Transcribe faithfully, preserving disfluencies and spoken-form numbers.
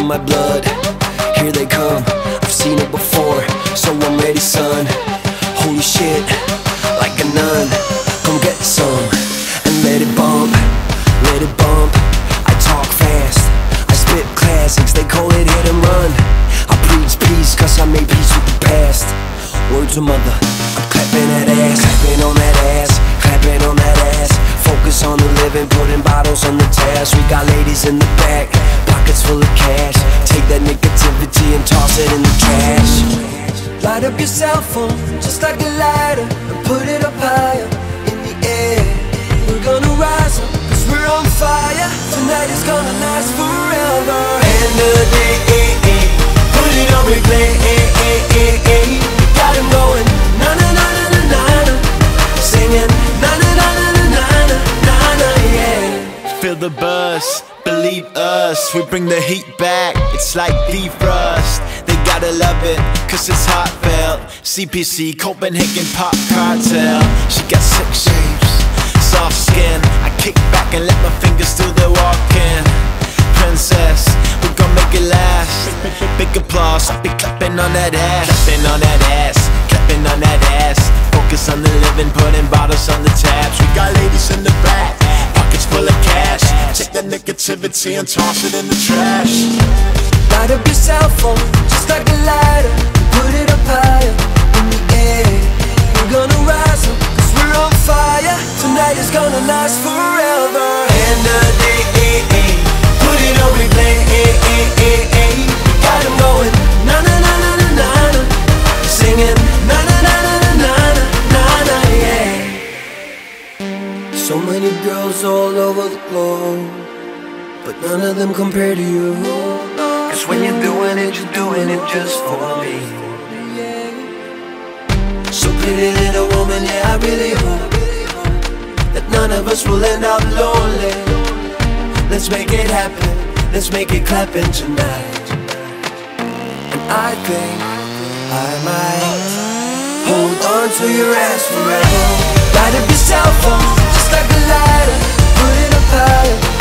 in my blood. Here they come, I've seen it before, so I'm ready, son. Holy shit, like a nun. Come get some and let it bump, let it bump. I talk fast, I spit classics, they call it hit and run. I preach peace cause I made peace with the past. Word to mother, I'm clapping that ass, clapping on that ass, clapping on that ass. Focus on the living, putting bottles on the task. We got ladies in the back, pockets full of cash. Take that negativity and toss it in the trash. Light up your cell phone, just like a lighter, and put it up higher in the air. We're gonna rise up, cause we're on fire. Tonight is gonna last forever. And the day, put it on replay. Got him going, na na na na na na na, singing na na na na na na na na, yeah. Feel the buzz, believe us, we bring the heat back. It's like defrost, they gotta love it, cause it's heartfelt. C P C, Copenhagen Pop Cartel. She got six shapes, soft skin. I kick back and let my fingers do the walking. Princess, we gon' make it last. Big applause, I'll be clapping on that ass. Clapping on that ass, clapping on that ass. Focus on the living, putting bottles on the tabs. We got ladies in the back, pockets full of cash. Take that negativity and toss it in the trash. Light up your cell phone, just like a lighter, put it up higher in the air. We're gonna rise up, cause we're on fire. Tonight is gonna last forever. And the day, put it on replay. Got him going, na na na na na na na, singing na na na na na na na na, yeah. So many girls all over the globe, but none of them compare to you. Cause when you're doing it, you're doing it just for me. So pretty little woman, yeah, I really hope that none of us will end up lonely. Let's make it happen, let's make it clappin' tonight. And I think I might hold on to your ass forever. Light up your cell phone, just like a lighter, put it up higher